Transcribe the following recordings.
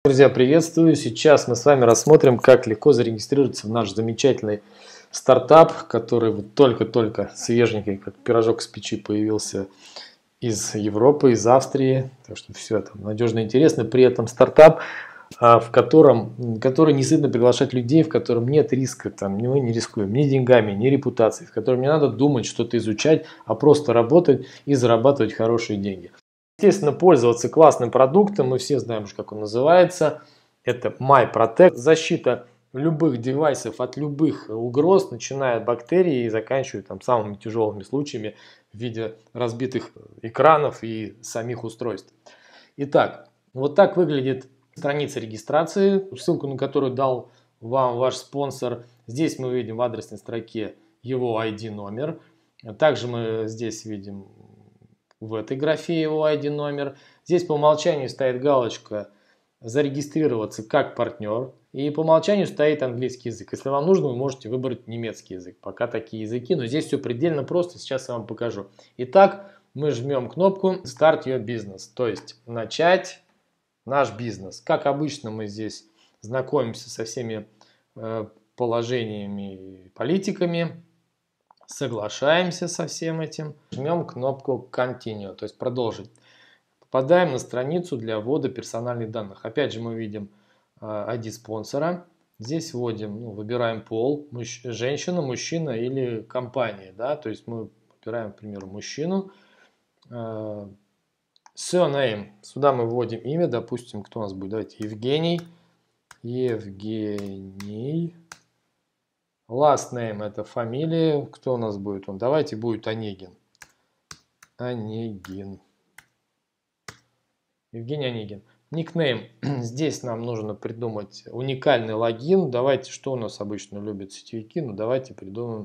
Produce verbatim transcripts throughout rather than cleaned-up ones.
Друзья, приветствую! Сейчас мы с вами рассмотрим, как легко зарегистрироваться в наш замечательный стартап, который вот только-только свеженький, как пирожок с печи, появился из Европы, из Австрии. Так что все это надежно и интересно. При этом стартап, в котором, который не стыдно приглашать людей, в котором нет риска, там, мы не рискуем ни деньгами, ни репутацией, в котором не надо думать, что-то изучать, а просто работать и зарабатывать хорошие деньги. Естественно, пользоваться классным продуктом, мы все знаем, как он называется, это MyProtect, защита любых девайсов от любых угроз, начиная от бактерий и заканчивая там самыми тяжелыми случаями в виде разбитых экранов и самих устройств. Итак, вот так выглядит страница регистрации, ссылку на которую дал вам ваш спонсор. Здесь мы видим в адресной строке его ай ди номер, также мы здесь видим в этой графе его ай ди номер. Здесь по умолчанию стоит галочка «Зарегистрироваться как партнер». И по умолчанию стоит английский язык. Если вам нужно, вы можете выбрать немецкий язык. Пока такие языки, но здесь все предельно просто. Сейчас я вам покажу. Итак, мы жмем кнопку «Start your business», то есть «Начать наш бизнес». Как обычно, мы здесь знакомимся со всеми э, положениями и политиками. Соглашаемся со всем этим, жмем кнопку Continue, то есть продолжить. Попадаем на страницу для ввода персональных данных. Опять же мы видим ай ди спонсора. Здесь вводим, ну, выбираем пол, мужч, женщина, мужчина или компания. Да? То есть мы выбираем, к примеру, мужчину. Surname. Сюда мы вводим имя, допустим, кто у нас будет? Давайте Евгений. Евгений. Last name — это фамилия. Кто у нас будет? Он. Давайте будет Онегин. Онегин. Евгений Онегин. Никнейм. Здесь нам нужно придумать уникальный логин. Давайте, что у нас обычно любят сетевики? Ну, давайте придумаем,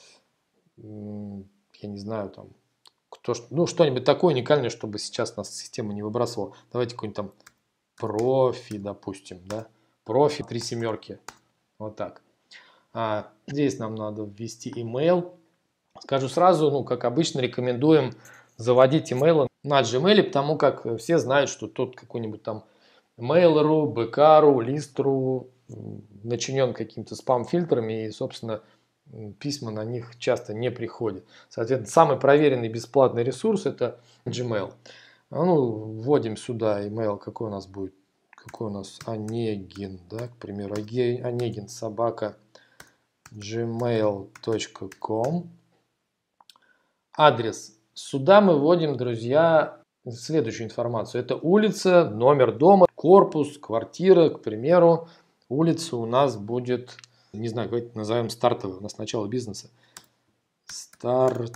я не знаю, там, кто, ну, что-нибудь такое уникальное, чтобы сейчас нас система не выбрасывала. Давайте какой-нибудь там профи, допустим, да? Профи, три семерки. Вот так. А здесь нам надо ввести email. Скажу сразу, ну, как обычно, рекомендуем заводить email на Gmail, потому как все знают, что тот какой-нибудь там Mail.ru, би кей точка ру, лист точка ру начинен какими-то спам-фильтрами, и, собственно, письма на них часто не приходят. Соответственно, самый проверенный бесплатный ресурс — это Gmail. Ну, вводим сюда email, какой у нас будет, какой у нас Онегин, да, к примеру, Онегин собака gmail точка ком. Адрес. Сюда мы вводим, друзья, следующую информацию. Это улица, номер дома, корпус, квартира, к примеру. Улица у нас будет, не знаю, давайте назовем стартовой. У нас начало бизнеса. Стартовая.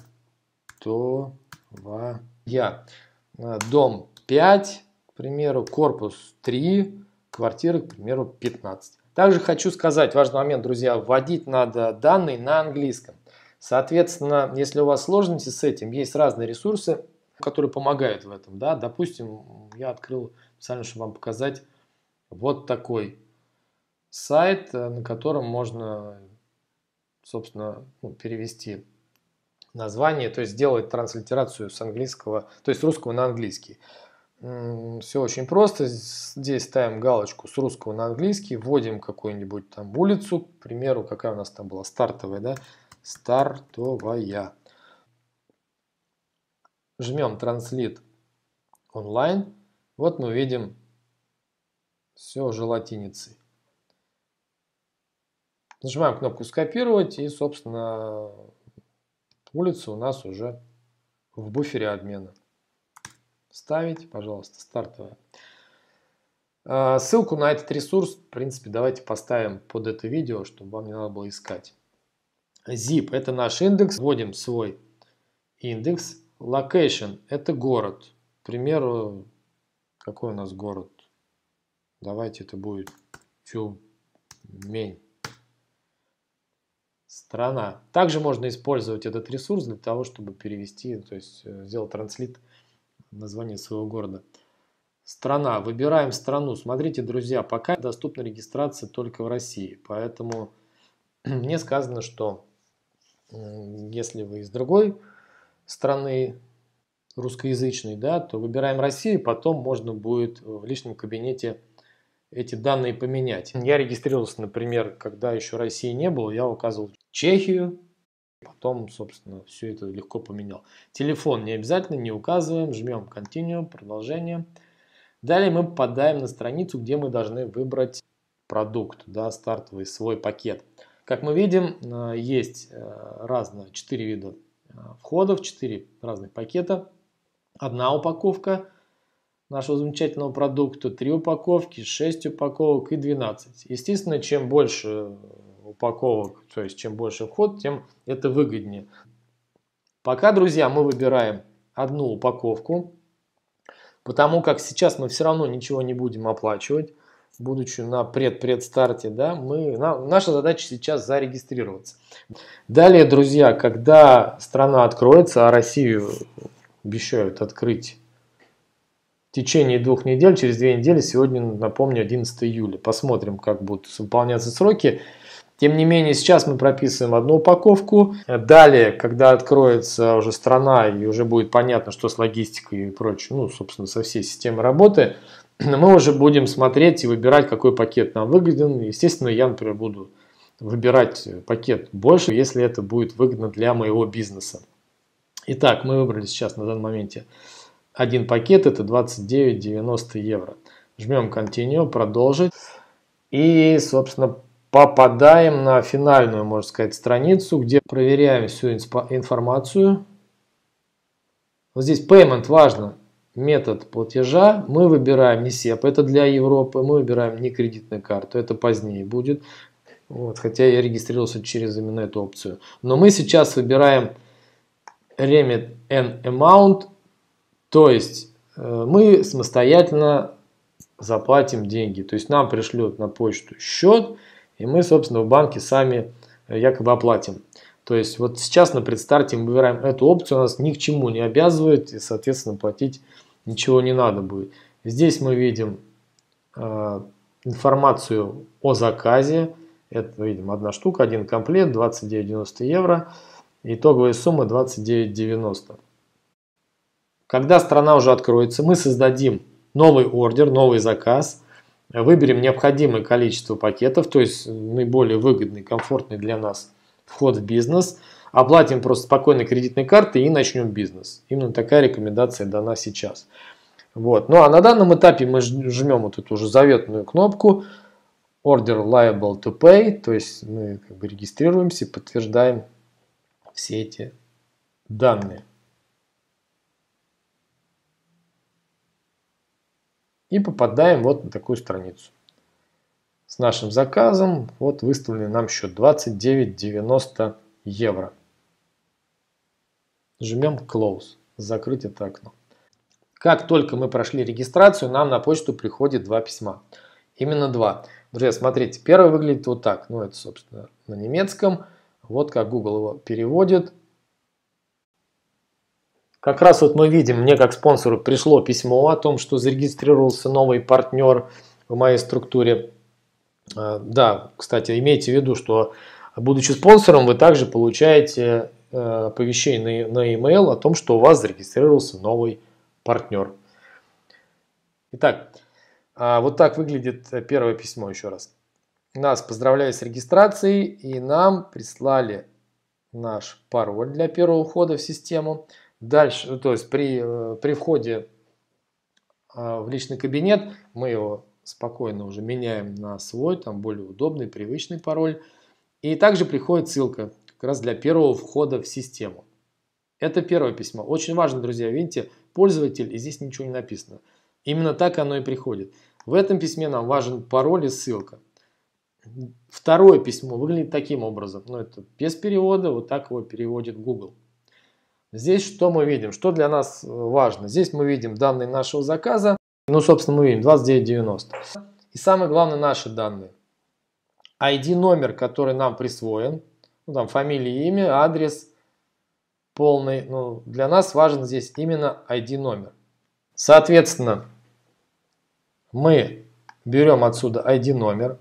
Дом пять, к примеру, корпус три, квартира, к примеру, пятнадцать. Также хочу сказать, важный момент, друзья, вводить надо данные на английском. Соответственно, если у вас сложности с этим, есть разные ресурсы, которые помогают в этом. Да? Допустим, я открыл специально, чтобы вам показать вот такой сайт, на котором можно, собственно, ну, перевести название, то есть сделать транслитерацию с английского, то есть с русского на английский. Все очень просто. Здесь ставим галочку с русского на английский, вводим какую-нибудь там улицу, к примеру, какая у нас там была, стартовая, да? Стартовая. Жмем Translate онлайн. Вот мы видим все уже латиницей. Нажимаем кнопку скопировать, и, собственно, улица у нас уже в буфере обмена. Ставить, пожалуйста, стартовая. Ссылку на этот ресурс, в принципе, давайте поставим под это видео, чтобы вам не надо было искать. Zip — это наш индекс. Вводим свой индекс. Location — это город. К примеру, какой у нас город? Давайте это будет Тюмень. Страна. Также можно использовать этот ресурс для того, чтобы перевести, то есть сделать транслит названия своего города. Страна. Выбираем страну. Смотрите, друзья, пока доступна регистрация только в России. Поэтому мне сказано, что если вы из другой страны, русскоязычной, да, то выбираем Россию, потом можно будет в личном кабинете эти данные поменять. Я регистрировался, например, когда еще России не было, я указывал Чехию, потом, собственно, все это легко поменял. Телефон не обязательно, не указываем, жмем Continue, продолжение. Далее мы попадаем на страницу, где мы должны выбрать продукт, да, стартовый свой пакет. Как мы видим, есть разные четыре вида входов, четыре разных пакета. Одна упаковка нашего замечательного продукта, три упаковки, шесть упаковок и двенадцать. Естественно, чем больше упаковок, то есть чем больше вход, тем это выгоднее. Пока, друзья, мы выбираем одну упаковку, потому как сейчас мы все равно ничего не будем оплачивать, будучи на пред-предстарте, да, мы, на, наша задача сейчас зарегистрироваться. Далее, друзья, когда страна откроется, а Россию обещают открыть в течение двух недель, через две недели, сегодня, напомню, одиннадцатое июля. Посмотрим, как будут выполняться сроки. Тем не менее, сейчас мы прописываем одну упаковку. Далее, когда откроется уже страна и уже будет понятно, что с логистикой и прочее, ну, собственно, со всей системой работы, мы уже будем смотреть и выбирать, какой пакет нам выгоден. Естественно, я, например, буду выбирать пакет больше, если это будет выгодно для моего бизнеса. Итак, мы выбрали сейчас на данном моменте один пакет, это двадцать девять девяносто евро. Жмем Continue, продолжить. И, собственно, попадаем на финальную, можно сказать, страницу, где проверяем всю информацию. Вот здесь Payment важно. Метод платежа. Мы выбираем не сеп, это для Европы. Мы выбираем не кредитную карту, это позднее будет. Вот, хотя я регистрировался через именно эту опцию. Но мы сейчас выбираем Remit and Amount. То есть мы самостоятельно заплатим деньги. То есть нам пришлют на почту счет, и мы, собственно, в банке сами якобы оплатим. То есть вот сейчас на предстарте мы выбираем эту опцию, нас ни к чему не обязывает, и, соответственно, платить ничего не надо будет. Здесь мы видим э, информацию о заказе. Это, видим, одна штука, один комплект, двадцать девять девяносто евро. Итоговая сумма двадцать девять девяносто. Когда страна уже откроется, мы создадим новый ордер, новый заказ. Выберем необходимое количество пакетов, то есть наиболее выгодный, комфортный для нас вход в бизнес. Оплатим просто спокойно кредитной картой и начнем бизнес. Именно такая рекомендация дана сейчас. Вот. Ну а на данном этапе мы жмем вот эту уже заветную кнопку Order Liable to Pay. То есть мы как бы регистрируемся, подтверждаем все эти данные. И попадаем вот на такую страницу. С нашим заказом вот выставленный нам счет двадцать девять девяносто евро. Жмем Close, закрыть это окно. Как только мы прошли регистрацию, нам на почту приходит два письма. Именно два. Друзья, смотрите, первое выглядит вот так. Ну, это, собственно, на немецком. Вот как Google его переводит. Как раз вот мы видим, мне как спонсору пришло письмо о том, что зарегистрировался новый партнер в моей структуре. Да, кстати, имейте в виду, что будучи спонсором, вы также получаете оповещение на e-mail о том, что у вас зарегистрировался новый партнер. Итак, вот так выглядит первое письмо еще раз. Нас поздравляют с регистрацией, и нам прислали наш пароль для первого входа в систему. Дальше, то есть при, при входе в личный кабинет мы его спокойно уже меняем на свой, там более удобный, привычный пароль. И также приходит ссылка как раз для первого входа в систему. Это первое письмо. Очень важно, друзья, видите, пользователь, и здесь ничего не написано. Именно так оно и приходит. В этом письме нам важен пароль и ссылка. Второе письмо выглядит таким образом. Но это без перевода, вот так его переводит Google. Здесь что мы видим? Что для нас важно? Здесь мы видим данные нашего заказа. Ну, собственно, мы видим двадцать девять девяносто. И самое главное, наши данные. ай ди номер, который нам присвоен. Ну, там фамилия, имя, адрес полный. Ну, для нас важен здесь именно ай ди номер. Соответственно, мы берем отсюда ай ди номер.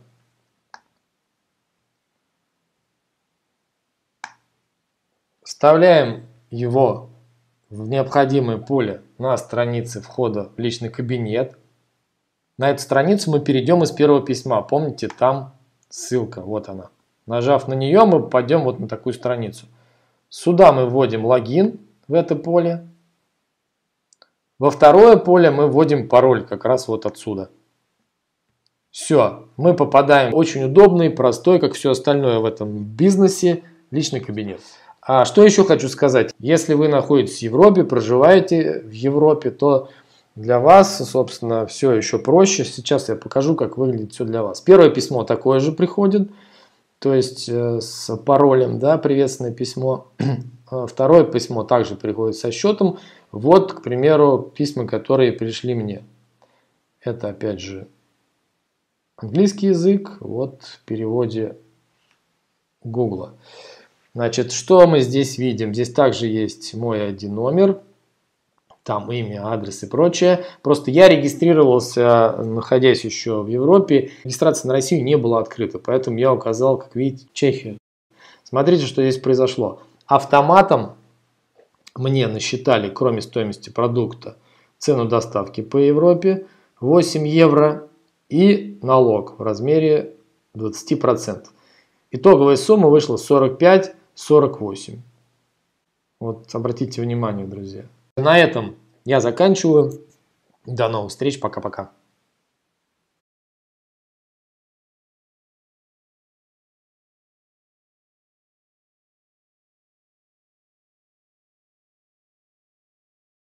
Вставляем его в необходимое поле на странице входа в личный кабинет. На эту страницу мы перейдем из первого письма. Помните, там ссылка, вот она. Нажав на нее, мы пойдем вот на такую страницу. Сюда мы вводим логин в это поле. Во второе поле мы вводим пароль как раз вот отсюда. Все, мы попадаем в очень удобный, простой, как все остальное в этом бизнесе, личный кабинет. А что еще хочу сказать? Если вы находитесь в Европе, проживаете в Европе, то для вас, собственно, все еще проще. Сейчас я покажу, как выглядит все для вас. Первое письмо такое же приходит, то есть э, с паролем, да, приветственное письмо. Второе письмо также приходит со счетом. Вот, к примеру, письма, которые пришли мне. Это, опять же, английский язык, вот в переводе Google. Значит, что мы здесь видим? Здесь также есть мой ай ди номер, там имя, адрес и прочее. Просто я регистрировался, находясь еще в Европе. Регистрация на Россию не была открыта, поэтому я указал, как видите, Чехию. Смотрите, что здесь произошло. Автоматом мне насчитали, кроме стоимости продукта, цену доставки по Европе восемь евро и налог в размере двадцать процентов. Итоговая сумма вышла сорок пять сорок восемь. Вот обратите внимание, друзья. На этом я заканчиваю. До новых встреч. Пока-пока.